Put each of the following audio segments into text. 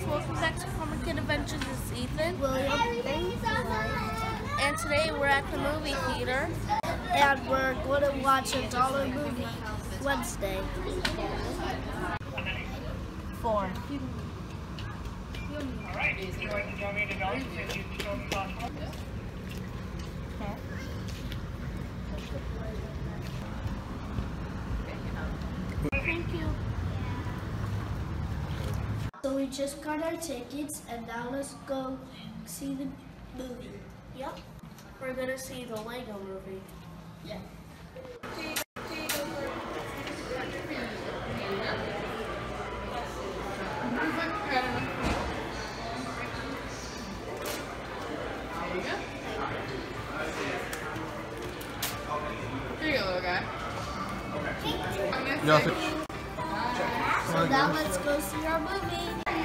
welcome back to Former Kid Adventures. It's Ethan. William. And today we're at the movie theater. And we're going to watch a dollar movie Wednesday. 4. Alright, if you'd like to join me in the dollars, please use the children's hospital. Thank you. So we just got our tickets and now let's go see the movie. Yep. We're gonna see the Lego movie. Yeah. Here you go, little guy. Yeah. So now let's go see our movie.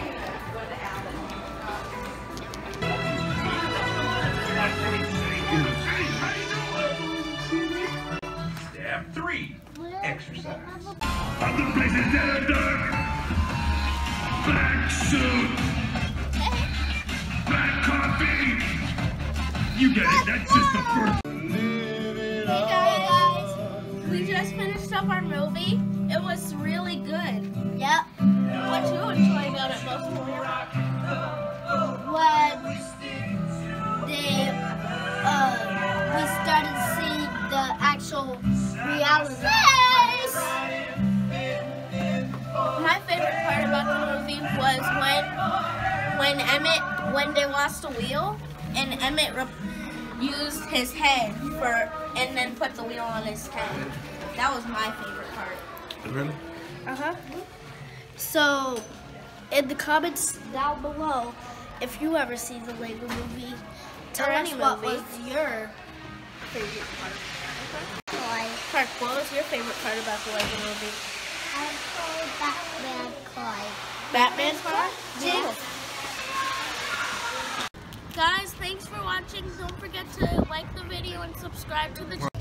Step 3. Exercise. Other places that are dark. Black suit. Black coffee. You get it. That's just the first. Hey guys, we just finished up our movie. It was really good. Yep. What did you enjoy about it most of all? When we started seeing the actual reality. My favorite part about the movie was when they lost the wheel and Emmett used his head and then put the wheel on his head. That was my favorite part. Really? Uh-huh. So, in the comments down below, if you ever see the Lego movie, tell us what was your favorite part. Park, what was your favorite part about the Lego movie? I called Batman car. Batman's car? Yeah. Guys, thanks for watching. Don't forget to like the video and subscribe to the channel.